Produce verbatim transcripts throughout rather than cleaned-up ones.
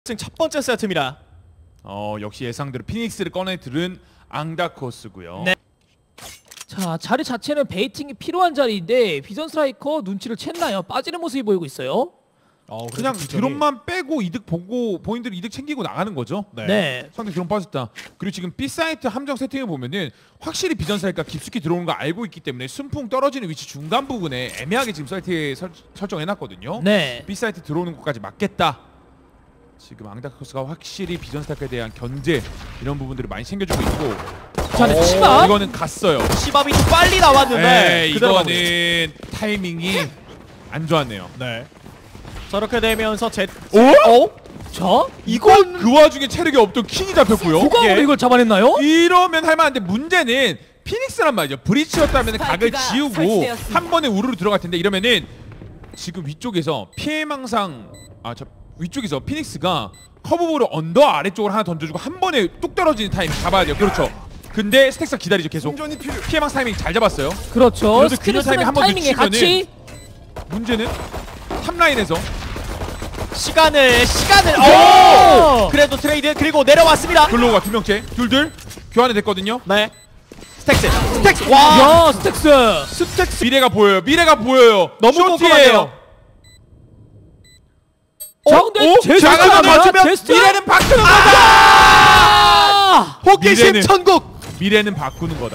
첫 번째 세트입니다. 어 역시 예상대로 피닉스를 꺼내 들은 앙다코스고요. 네. 자, 자리 자체는 베이팅이 필요한 자리인데 비전 스트라이커 눈치를 챘나요? 빠지는 모습이 보이고 있어요. 어, 그냥 드론만 빼고 이득 보고 본인들 이득 챙기고 나가는 거죠. 네. 네. 상대 드론 빠졌다. 그리고 지금 B 사이트 함정 세팅을 보면은 확실히 비전 스트라이커가 깊숙이 들어오는 거 알고 있기 때문에 순풍 떨어지는 위치 중간 부분에 애매하게 지금 사이트에 설, 설정해놨거든요. 네. B 사이트 들어오는 것까지 막겠다. 지금 앙다코스가 확실히 비전 스타크에 대한 견제 이런 부분들을 많이 챙겨주고 있고. 자, 근데 치밥 이거는 갔어요. 치밥이 좀 빨리 나왔는데 네, 이거는 타이밍이 안 좋았네요. 네. 저렇게 되면서 제 오? 어? 자, 이건 그 와중에 체력이 없던 킹이 잡혔고요. 누가 예. 이걸 잡아냈나요? 이러면 할만한데 문제는 피닉스란 말이죠. 브리치였다면 각을 지우고 설치되었습니다. 한 번에 우르르 들어갈 텐데 이러면은 지금 위쪽에서 피해망상 아 저 위쪽에서 피닉스가 커브볼을 언더 아래쪽으로 하나 던져주고 한 번에 뚝 떨어지는 타이밍 잡아야 돼요. 그렇죠. 근데 스택스가 기다리죠. 계속 피해망상 타이밍 잘 잡았어요. 그렇죠. 그래도 균형 타이밍 한 번 타이밍에 늦추면은 같이 문제는 탑라인에서 시간을 시간을 오! 오! 그래도 트레이드 그리고 내려왔습니다. 글로우가 두 명째 둘둘 교환이 됐거든요. 네. 스택스 스택스 와 야, 스택스. 스택스 미래가 보여요. 미래가 보여요. 너무 쇼트예요. 꼼꼼하네요. 자, 근데 어? 제스트가 자가가 뭐야? 맞으면 제스트? 미래는 바꾸는 거다. 아! 호기심 미래는- 천국. 미래는 바꾸는 거다.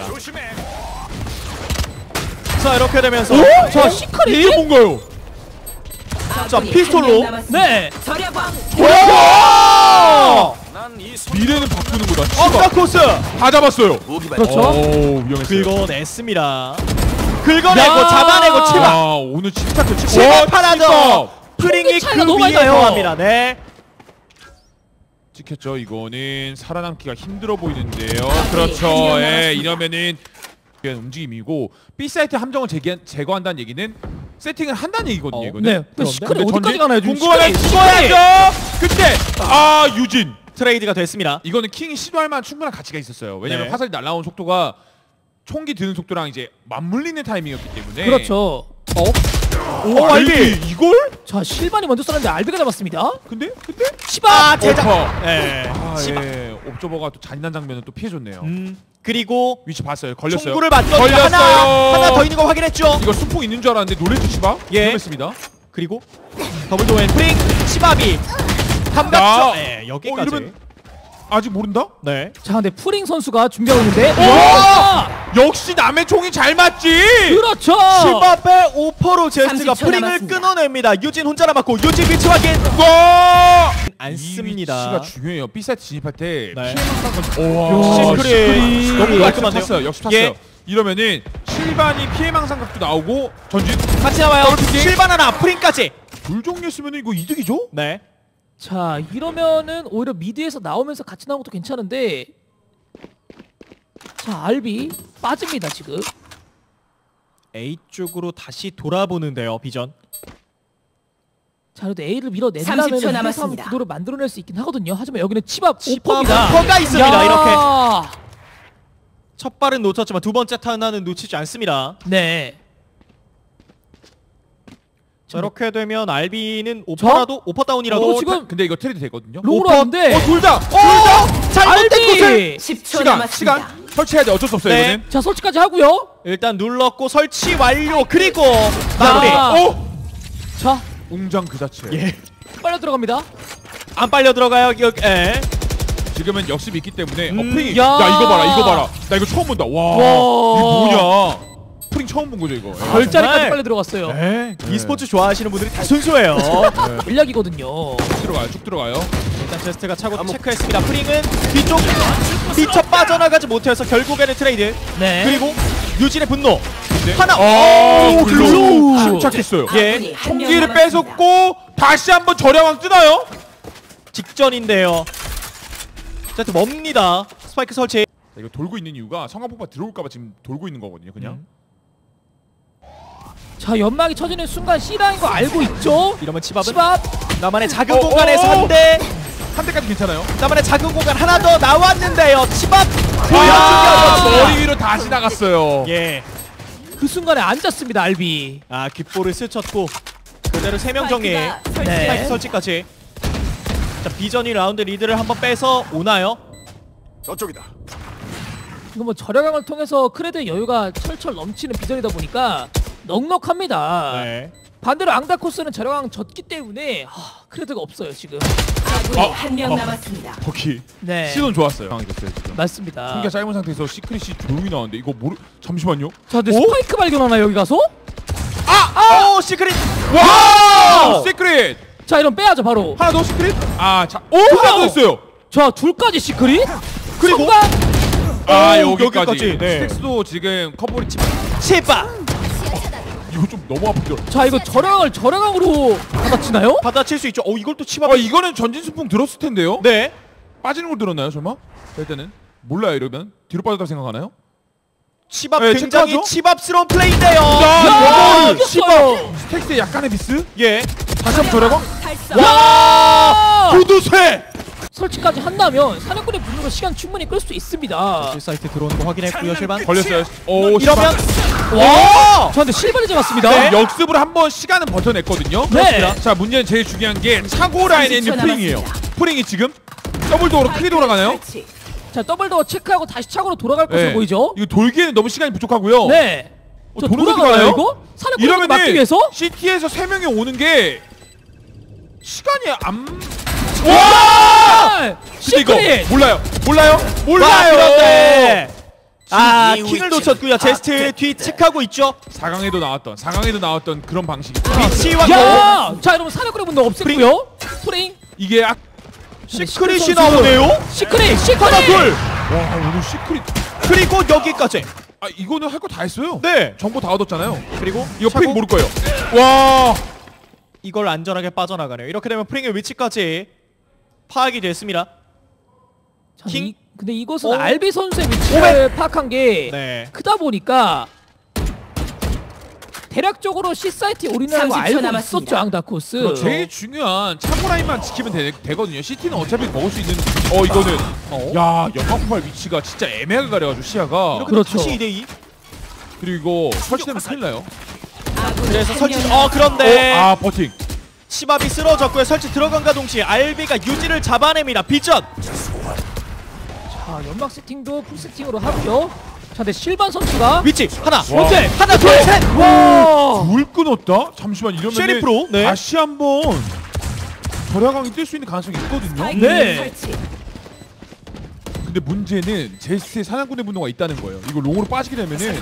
자 이렇게 되면서 자, 시크릿. 이게 뭔가요? 자, 피스톨로. 네. 절야광 오! 미래는 바꾸는 거다. 씨발. 앙다코스 다 잡았어요. 그렇죠. 오, 위험했어요. 긁어냈습니다. 긁어내고 야! 잡아내고 치밥. 아, 오늘 치타트 치고. 치밥 하나 프링이 총기 차이가 그 너무 많이 위에 나요. 더합니다. 네. 찍혔죠. 이거는 살아남기가 힘들어 보이는데요. 아, 그렇죠. 네, 한 예, 명 이러면은 움직임이고 B 사이트 함정을 제기, 제거한다는 얘기는 세팅을 한다는 얘기거든요. 어, 이거는. 네. 근데 시크릿 근데 어디까지 전진- 가나요? 지금 궁금하면 시크릿. 찍어야죠. 근데 아 유진. 트레이드가 됐습니다. 이거는 킹이 시도할 만한 충분한 가치가 있었어요. 왜냐면 네. 화살이 날아오는 속도가 총기 드는 속도랑 이제 맞물리는 타이밍이었기 때문에. 그렇죠. 어? 오, 오, 알비 알비. 이걸? 자, 실반이 먼저 쏘는데 알비가 잡았습니다. 근데 근데 치밥. 아, 제작. 오퍼. 네. 아, 치밥. 예. 옵저버가 또 잔인한 장면을 또 피해줬네요. 음. 그리고 위치 봤어요. 걸렸어요. 총구를 맞고 걸렸어요. 하나 하나 더 있는 거 확인했죠. 이거 수풍 있는 줄 알았는데 놀래주 치바? 예. 위험했습니다. 그리고 더블 도엔 프링 치밥이 야. 감각죠. 네, 어, 여기까지. 이러면 아직 모른다? 네. 자, 근데 프링 선수가 준비하고 있는데. 와! 와! 역시 남의 총이 잘 맞지. 그렇죠. 치밥의 오퍼로 제스트가 삼십 초 프링을 남았습니다. 끊어냅니다. 유진 혼자 남았고 유진 위치 확인. 와! 않습니다. 이 위치가 중요해요. B 사이트 진입할 때 네. 피해망상 야, 시크릿 너무 깔끔한데요. 탔어요. 역시 탔어요. 예. 이러면은 실반이 피해망상 각도 나오고 전진 같이 나와요. 더블킥. 실반 하나 프링까지. 불 종류였으면 이거 이득이죠? 네. 자, 이러면은 오히려 미드에서 나오면서 같이 나온 것도 괜찮은데. 자, 알비 빠집니다, 지금. A 쪽으로 다시 돌아보는데요. 비전. 자, 그래도 A를 밀어내려면 삼십 초 이런 남았습니다. 구도를 만들어낼 수 있긴 하거든요. 하지만 여기는 치밥 치밥 오퍼입니다. 오퍼가 있습니다. 야! 이렇게. 첫 발은 놓쳤지만 두 번째 턴은 놓치지 않습니다. 네. 저렇게 되면 알비는 오퍼라도 오퍼 다운이라도 어, 지금 근데 이거 트레이드 되거든요. 롱으로 오퍼. 왔는데. 어, 둘 다. 어! 잘못된 곳을 알비. 십 초 시간, 남았습니다. 시간 설치해야 돼. 어쩔 수 없어요, 네. 이거는. 자, 설치까지 하고요. 일단 눌렀고 설치 완료. 그리고 마무리. 야. 어! 자, 웅장 그 자체. 예. 빨려 들어갑니다. 안 빨려 들어가요. 여기. 예. 지금은 역습이 있기 때문에 음, 어, 프링이 야. 야. 이거 봐라 이거 봐라 나 이거 처음 본다. 와, 와. 이게 뭐냐. 프링 처음 본 거죠 이거. 별자리까지 정말. 빨려 들어갔어요. 네. 네. e스포츠 좋아하시는 분들이 다 순수해요. 네. 전략이거든요. 쭉 들어가요 쭉 들어가요. 일단 제스트가 차고 체크했습니다. 프링은 뒤쪽 미쳐 빠져나가지 못해서 결국에는 트레이드. 네. 그리고 유진의 분노. 네. 하나. 오, 글로우. 글로우 침착했어요. 예. 아군이 한명 총기를 남았습니다. 뺏었고 다시 한번 절야왕 뜨나요? 직전인데요. 제스트 멉니다. 스파이크 설치. 자, 이거 돌고 있는 이유가 성광폭파 들어올까봐 지금 돌고 있는 거거든요 그냥. 음. 자, 연막이 쳐지는 순간 C라인 거 알고 있죠? 이러면 치밥은 치밥. 나만의 작은 어, 공간에서 어, 어. 한 대. 한 대까지 괜찮아요. 나만의 작은 공간 하나 더 나왔는데요. 치밥. 아, 보여주면 머리 위로 다시 나갔어요. 예. 그 순간에 앉았습니다, 알비. 아, 귓볼을 스쳤고 그대로 세 명 정리. 스파이크가 네. 스파이크 설치되었습니다. 설치까지. 자, 비전이 라운드 리드를 한번 빼서 오나요? 저쪽이다. 이거 뭐 절약왕을 통해서 크레드의 여유가 철철 넘치는 비전이다 보니까 넉넉합니다. 네. 반대로 앙다코스는 절약왕 졌기 때문에 하, 크레드가 없어요 지금. 아군이 어, 한 명 어. 남았습니다. 버키 네. 시선 좋았어요. 상황이 됐어요 지금. 맞습니다. 숨기가 짧은 상태에서 시크릿이 조용히 나왔는데 이거 모르 잠시만요. 자, 근데 오? 스파이크 발견하나 여기 가서? 아! 오, 시크릿! 와! 시크릿 자, 이런 빼야죠 바로. 하나 더 시크릿. 아, 자, 오 하나 더 했어요. 자, 둘까지 시크릿? 그리고 순간! 아 오, 여기까지. 여기까지. 네. 스택스도 지금 커버리 치. 치바! 이거 좀 너무 아프죠. 자, 이거 절약왕을 절약왕으로 받아치나요? 받아칠 수 있죠. 오, 이걸 또 치바. 아 이거는 전진 수풍 들었을 텐데요. 네. 빠지는 걸 들었나요 설마? 일단은 몰라요 이러면 뒤로 빠졌다고 생각하나요? 치밥 네, 굉장히 체크하죠? 치밥스러운 플레이인데요. 야, 이겼어요. 치밥 스택스의 약간의 미스. 예. 다시 한번 저라고? 달성. 와! 구두쇠! 설치까지 한다면 사냥꾼의 분으로 시간 충분히 끌 수 있습니다. 실 사이트 들어오는 거 확인했고요. 실반. 걸렸어요. 오 이러면 와! 저 근데 실버를 잡았습니다. 네. 역습으로 한번 시간은 버텨냈거든요. 네. 자 문제는 제일 중요한 게 차고 라인에 있는 프링이에요. 프링이 지금 더블 도어로 크게 돌아가나요? 설치. 자, 더블더 체크하고 다시 차고로 돌아갈 것으로 네. 보이죠? 이거 돌기에는 너무 시간이 부족하고요. 네. 어, 저 도는 돌아가나요 들어가요? 이거? 사냥꾼을 막기 이러면은 위해서? 시티에서 세 명이 오는 게 시간이 안. 와! 근데 이거 시크릿! 몰라요. 몰라요. 와, 몰라요. 그런데 아, 킹을 놓쳤고요. 제스트 뒤 체크하고 있죠. 사 강에도 나왔던 사 강에도 나왔던 그런 방식이. 위치와 야! 자, 여러분 사냥꾼의 분노 없앴고요. 프링. 이게 악. 시크릿이 선수. 나오네요. 시크릿! 시크릿! 하나 둘. 와 오늘 시크릿. 그리고 여기까지. 아 이거는 할 거 다 했어요. 네. 정보 다 얻었잖아요. 그리고 이거 차고 프링 모를 거예요. 와. 이걸 안전하게 빠져나가네요. 이렇게 되면 프링의 위치까지 파악이 됐습니다. 자, 킹? 이, 근데 이것은 어? 알비 선수의 위치를 파악한 게 네. 크다 보니까 대략적으로 C사이트에 올인하는 거 삼십 초 알고 남았습니다. 있었죠, 앙다코스. 그렇죠. 제일 중요한 차고 라인만 지키면 되, 되거든요. 시티는 어차피 먹을 수 있는. 어 이거는. 어? 야 연막폭발 위치가 진짜 애매하게 가려가지고 시야가. 이렇게 그렇죠. 다시 이 대 이. 그리고 이거 설치되면 큰일 나요. 아군이 그래서 한 설치. 명 어, 그런데 어, 아 버팅. 치밥이 쓰러졌고요. 설치 들어간과 동시에 알비가 유지를 잡아냅니다. 비전. 자, 연막 세팅도 풀 세팅으로 하고요. 자, 근데 실반 선수가 위치 하나. 와. 둘, 하나, 둘, 셋. 와! 물 끊었다? 잠시만 이러면 셰리프로. 네. 다시 한번 절야강이 뛸 수 있는 가능성이 있거든요. 스파이크 네. 설치. 근데 문제는 제스의 사냥꾼의 분노가 있다는 거예요. 이거 롱으로 빠지게 되면은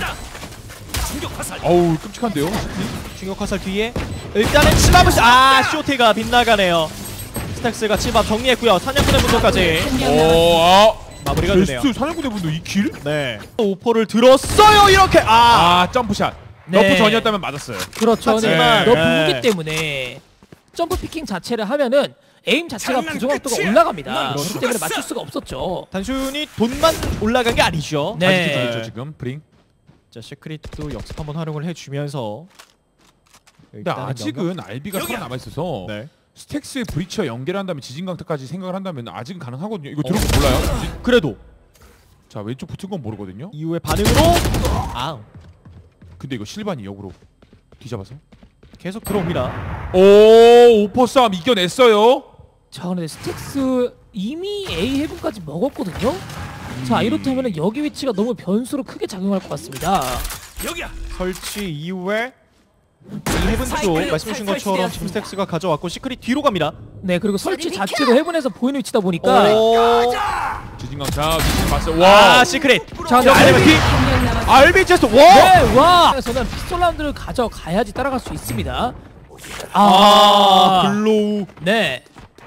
어우 끔찍한데요. 중력 화살 뒤에 일단은 치밥을 아 쇼테가 빗나가네요. 스택스가 치밥 정리했고요. 사냥꾼의 분도까지 한 명 남았습니다. 어, 아 마무리가 되네요. 제스 사냥꾼의 분노 이 킬? 네. 오퍼를 들었어요. 이렇게 아. 아 점프샷. 네. 너프 전이었다면 맞았어요. 그렇죠. 하지만, 네. 너 네. 부기 때문에 점프 피킹 자체를 하면은 에임 자체가 부정확도가 올라갑니다. 그렇기 때문에 맞출 수가 없었죠. 단순히 돈만 올라간 게 아니죠. 네. 아직도 중이죠 지금 브링. 자, 시크릿도 역습 한번 활용을 해주면서. 근데 아직은 알비가 살아남아 있어서 네. 스택스의 브리치와 연결한다면 지진강타까지 생각을 한다면 아직은 가능하거든요. 이거 들어본 거 몰라요? 그래도 자 왼쪽 붙은 건 모르거든요. 이후의 반응으로 아 근데 이거 실반이 역으로 뒤잡아서 계속 들어옵니다. 오 오퍼 싸움 이겨냈어요. 자, 근데 스택스 이미 A 헤븐까지 먹었거든요. 자, 이렇다면 여기 위치가 너무 변수로 크게 작용할 것 같습니다. 설치 이후에 이 헤븐 쪽 말씀해주신 것처럼 지금 스택스가 가져왔고 시크릿 뒤로 갑니다. 네, 그리고 설치 자체도 헤븐에서 보이는 위치다 보니까 오. 지진강타 위치 봤어요. 와 아 시크릿. 자, 근데 알비 알비 한 명 남았습니다. 알비 제스트 와. 네, 와! 그래서는 피스톨 라운드를 가져가야지 따라갈 수 있습니다. 아 아, 글로우. 네.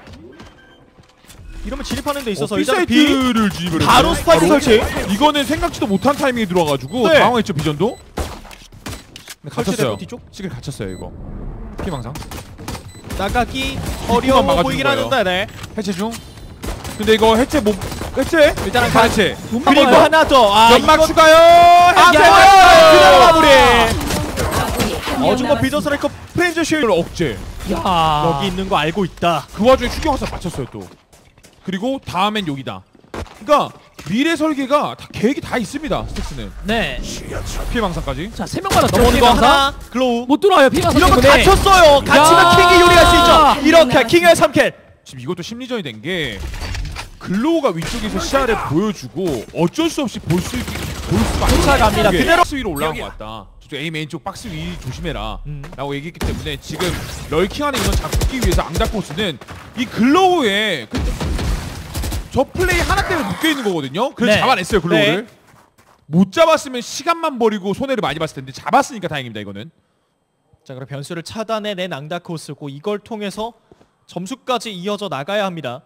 이러면 진입하는 데 있어서 어, 일단 B B사이트를 진입을 바로 했어요. 스파이크 설치. 이거는 생각지도 못한 타이밍에 들어와가지고 네. 당황했죠 비전도. 근데 갇혔어요. 설치되고 뒤쪽 시계 갇혔어요 이거. 피망상 나가기 어려워 막아주는 보이긴 거예요. 하는데 네. 해체 중. 근데 이거 해체 못 해체? 일단은 다 해체. 눈만 그리고 봐요. 하나 더. 아 연막 이거 추가요. 아, 해체. 그대로 마무리. 아군이 한 명 어중거 비전 남았습니다. 스트라이커 프렌즈 쉴 이걸 억제. 야. 여기 있는 거 알고 있다. 그 와중에 추격화살 맞췄어요 또. 그리고 다음엔 여기다. 그러니까 미래 설계가 다 계획이 다 있습니다. 스택스는 네. 피해망상까지. 자, 세 명마다 넘어오는 넘어오는 거 거 하나 하나 글로우. 못 들어와요. 피가 이러면 때문에. 갇혔어요. 갇히면 야. 킹이 요리할 수 있죠. 이렇게 킹의 삼 킬. 지금 이것도 심리전이 된 게 글로우가 위쪽에서 시야를 보여주고 어쩔 수 없이 볼 수 볼 수가 쫓아갑니다. 그대로 박스 위로 올라간 것 같다. 저쪽 A 메인 쪽 박스 위 조심해라 음. 라고 얘기했기 때문에 지금 럴킹하는 이건 잡기 위해서 앙다코스는 이 글로우에 그, 저 플레이 하나 때문에 묶여있는 거거든요. 그래서 네. 잡아냈어요 글로우를. 네. 못 잡았으면 시간만 버리고 손해를 많이 봤을 텐데 잡았으니까 다행입니다 이거는. 자, 그럼 변수를 차단해낸 앙다코스고 이걸 통해서 점수까지 이어져 나가야 합니다.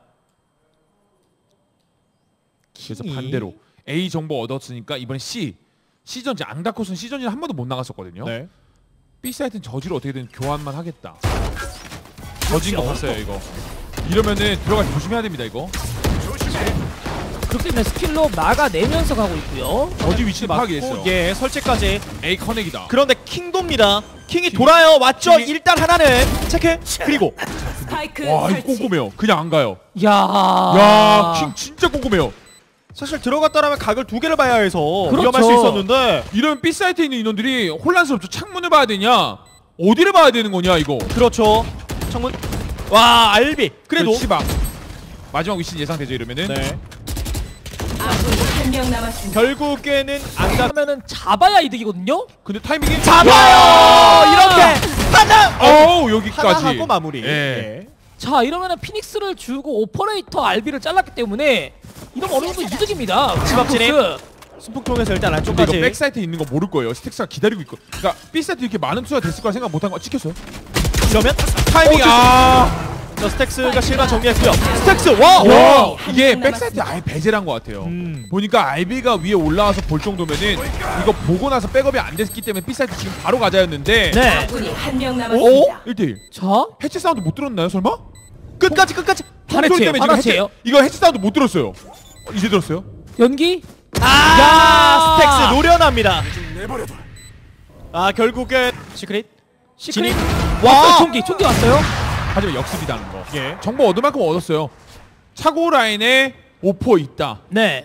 그래서 킹이. 반대로 A 정보 얻었으니까 이번에 C C전지 앙다코스는 C전지는 한 번도 못 나갔었거든요. 네. B 사이트는 저지를 어떻게든 교환만 하겠다. 저진 거 봤어요 이거. 이러면은 들어갈 때 조심해야 됩니다 이거. 그렇기 때문에 스킬로 막아내면서 가고 있고요. 저지 위치 맞고, 파악했어요. 예, 설치까지. A 커넥이다. 그런데 킹도입니다. 킹이 돌아요. 왔죠. 킹이- 일단 하나는 체크. 그리고 스파이크 와 이거 설치. 꼼꼼해요. 그냥 안 가요. 야, 야 킹 진짜 꼼꼼해요. 사실 들어갔다라면 각을 두 개를 봐야 해서 그렇죠. 위험할 수 있었는데 이러면 B 사이트에 있는 인원들이 혼란스럽죠. 창문을 봐야 되냐? 어디를 봐야 되는 거냐 이거. 그렇죠. 창문. 와, 알비. 그래도 시방 마지막 위치는 예상되죠 이러면은. 네. 아군이 한 명 남았습니다. 결국에는 앙다 하면은 잡아야 이득이거든요. 근데 타이밍이 잡아요. 이렇게 하나. 어우 여기까지. 하나 하고 마무리. 예. 예. 자, 이러면은 피닉스를 주고 오퍼레이터 알비를 잘랐기 때문에 이러면 어느 정도 이득입니다. 집앞 진입. 앙다코스. 순풍통에서 일단 근데 안쪽까지. 이거 백사이트에 있는 거 모를 거예요. 스택스가 기다리고 있고. 그러니까 B 사이트 이렇게 많은 투자 됐을 거라 생각 못한 거 찍혔어요. 이러면 타이밍 어, 아. 저 스택스가 실반 정리했고요. 스택스 와. 와 이게 한 백사이트 명 아예 배제란 것 같아요. 음. 보니까 알비가 위에 올라와서 볼 정도면은 이거 보고 나서 백업이 안 됐기 때문에 B 사이트 지금 바로 가자였는데. 네. 아군이 한 명 남았습니다. 일 대 일. 자, 해치 사운드 못 들었나요 설마? 끝까지 끝까지. 총소리 하나치예요, 때문에 지금 하나치예요. 해치, 이거 해치 사운드 못 들었어요. 어, 이제 들었어요? 연기. 아, 스택스 노련합니다. 아, 결국엔 시크릿. 시크릿. 진입. 왔어요. 와. 총기, 총기 왔어요. 하지만 역습이다는 거. 예. 정보 얻을 만큼 얻었어요. 차고 라인에 오퍼 있다. 네.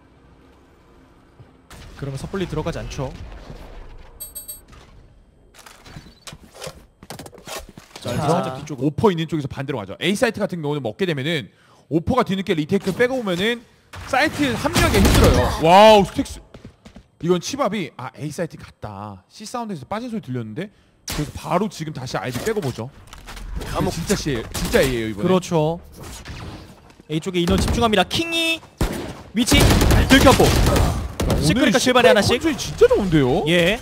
그러면 섣불리 들어가지 않죠. 자, 자. 살짝 뒤쪽으로. 오퍼 있는 쪽에서 반대로 가죠. A 사이트 같은 경우는 먹게 되면은 오퍼가 뒤늦게 리테이크 빼고 오면은 사이트 합류하기 힘들어요. 와우 스택스. 이건 치밥이 아 A 사이트 갔다. C 사운드에서 빠진 소리 들렸는데 그래서 바로 지금 다시 아이디 빼고 보죠. 아, 진짜 C 진짜 A예요 이번에. 그렇죠. A 쪽에 인원 집중합니다. 킹이 위치 들켰고. 시크릿과 실반이 하나씩. 컨트롤이 진짜 좋은데요. 예.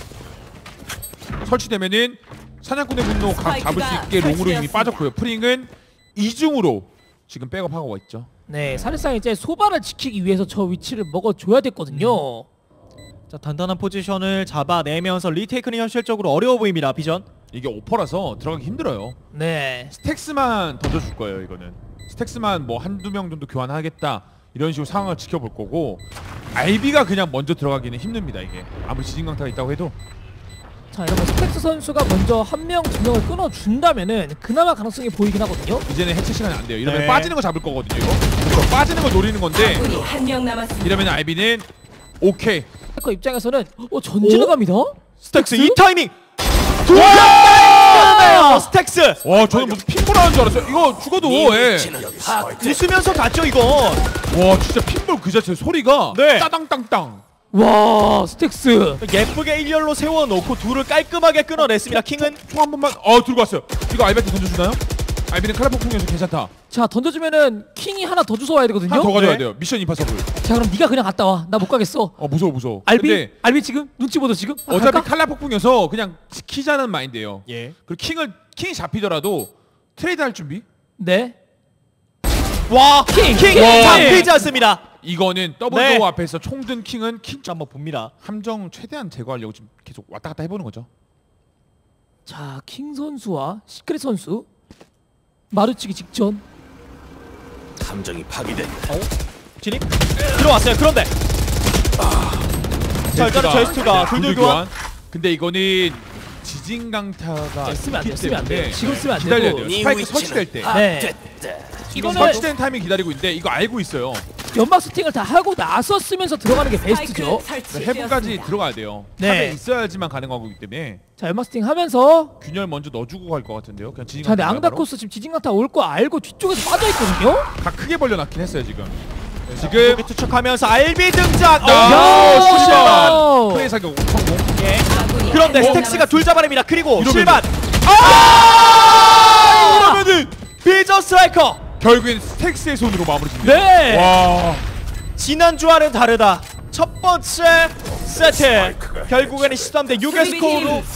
설치되면은 사냥꾼의 분노 각 잡을 수 있게 롱으로 이미 설치되었습니다. 빠졌고요. 프링은 이중으로 지금 백업하고 있죠. 네, 사실상 이제 소바를 지키기 위해서 저 위치를 먹어줘야 됐거든요. 자, 단단한 포지션을 잡아내면서 리테이크는 현실적으로 어려워 보입니다. 비전. 이게 오퍼라서 들어가기 힘들어요. 네. 스택스만 던져줄 거예요 이거는. 스택스만 뭐 한두 명 정도 교환하겠다 이런 식으로 상황을 지켜볼 거고 알비가 그냥 먼저 들어가기는 힘듭니다 이게. 아무리 지진강타가 있다고 해도. 자, 이러면 스택스 선수가 먼저 한 명, 두 명을 끊어준다면은 그나마 가능성이 보이긴 하거든요. 이제는 해체 시간이 안 돼요. 이러면 네. 빠지는 거 잡을 거거든요 이거. 그래서 빠지는 거 노리는 건데 아군이 한 명 남았습니다. 이러면 알비는 오케이. 해커 입장에서는 어 전진을 갑니다. 스택스 이 스택스? 타이밍. 와! 스택스. 와 저는 무슨 핀볼 하는 줄 알았어요. 이거 죽어도 예. 웃으면서 갔죠 이거. 와 진짜 핀볼 그 자체 소리가 네. 따당땅땅. 와, 스택스. 예쁘게 일렬로 세워놓고 둘을 깔끔하게 끊어냈습니다. 킹은 총 한 번만 어 들고 왔어요. 이거 알비한테 던져주나요? 알비는 칼라폭풍이어서 괜찮다. 자, 던져주면은 킹이 하나 더 주워와야 되거든요. 하나 더 가져야 네. 돼요. 미션 임파서블. 자, 그럼 네가 그냥 갔다 와. 나 못 가겠어. 어 무서워 무서워. 알비? 근데 알비 지금? 눈치 보도 지금? 아, 어차피 갈까? 칼라폭풍이어서 그냥 지키자는 마인드예요. 예. 그리고 킹을 킹이 잡히더라도 트레이드 할 준비. 네. 와, 킹! 킹 킹! 잡히지 않습니다. 이거는 더블 네. 도어 앞에서 총 든 킹은 킹 자, 한번 봅니다. 함정 최대한 제거하려고 지금 계속 왔다 갔다 해보는 거죠. 자, 킹 선수와 시크릿 선수 마주치기 직전. 함정이 파괴된 진입 들어왔어요. 그런데 자, 일단은 제스트가 둘둘 교환. 근데 이거는 지진 강타가 자, 쓰면 안 돼, 있기 쓰면 안 돼. 때문에 지금 쓰면 안 기다려야 되고. 돼요. 스파이크 설치될 때. 네. 지금 이거는- 설치된 타이밍 기다리고 있는데 이거 알고 있어요. 연막 스팅을 다 하고 나서 쓰면서 들어가는 게 베스트죠. 해븐까지 들어가야 돼요. 네. 탑에 있어야지만 가능한 거기 때문에 자, 연막 스팅 하면서 균열 먼저 넣어주고 갈 것 같은데요. 그냥 자, 근데 앙다코스 지금 지진강타 올 거 알고 뒤쪽에서 빠져있거든요? 각 크게 벌려놨긴 했어요 지금. 지금 여기 투척하면서 알비 등장. 야, 오, 실반. 오! 프레이 사격 성공. 예. 아군이 그런데 한명 스택스가 둘 잡아냅니다. 그리고 이러면은- 실반. 아! 그러면은 비전 스트라이커. 결국엔 스택스의 손으로 마무리 짓네요. 네! 와. 지난주와는 다르다. 첫 번째 세트 결국에는 십삼 대 육의 스코어로